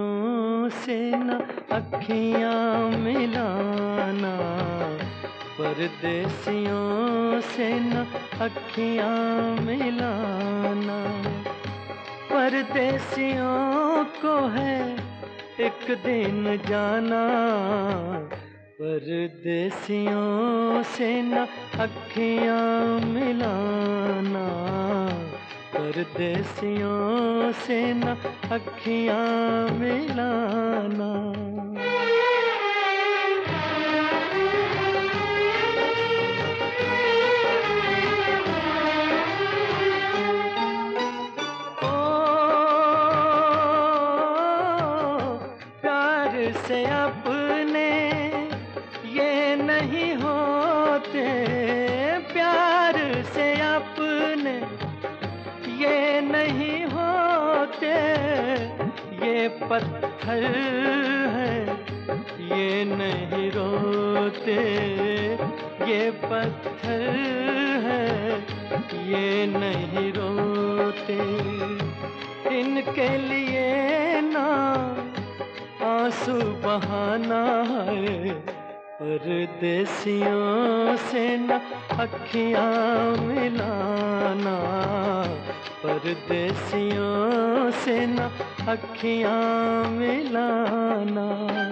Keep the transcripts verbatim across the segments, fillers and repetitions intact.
से न अखियां मिलाना, परदेसियों से न अखियां मिलाना। परदेसियों को है एक दिन जाना, परदेसियों से न अखियां मिलाना, परदेसियों से न अखियां मिलाना। से अपने ये नहीं होते, प्यार से अपने ये नहीं होते, ये पत्थर है ये नहीं रोते, ये पत्थर है ये नहीं रोते। इनके लिए ना आंसू बहाना है, परदेसियों से न अखियां मिलाना, परदेसियों से न अखियां मिलाना।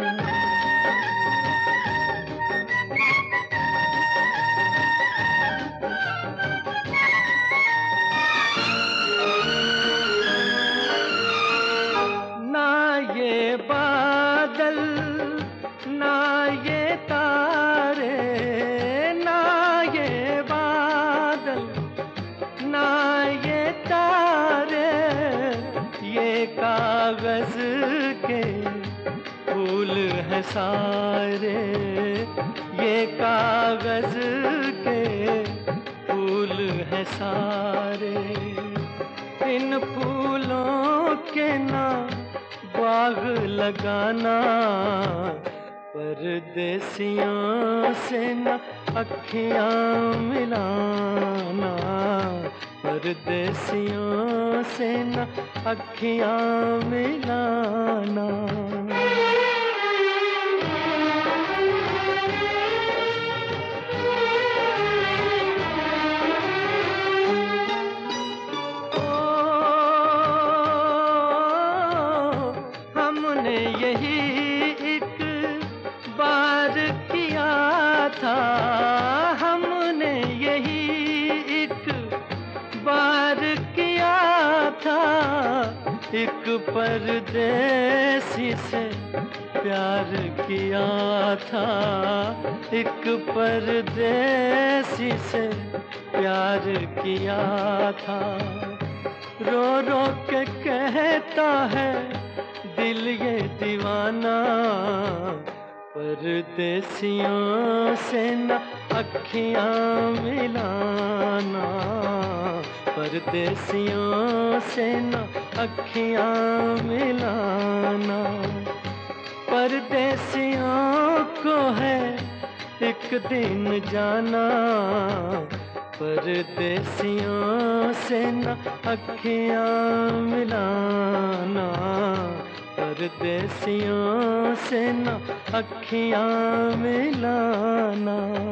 ये बादल ना ये तारे, ना ये बादल ना ये तारे, ये कागज के फूल हैं सारे, ये कागज के फूल हैं सारे। इन फूलों के ना बाग लगाना, परदेसियों से न अखियां मिलाना, परदेसियों से न अखियां मिलाना। हमने यही एक बार किया था, एक परदेसी से प्यार किया था, एक परदेसी से प्यार किया था। रो रो के कहता है दिल ये दीवाना, परदेसियों से न अखियां मिलाना, परदेसियों से न अखियां मिलाना। परदेसियों को है एक दिन जाना, परदेसियों से न अखियां मिलाना, परदेसियों से न अखियां मिलाना।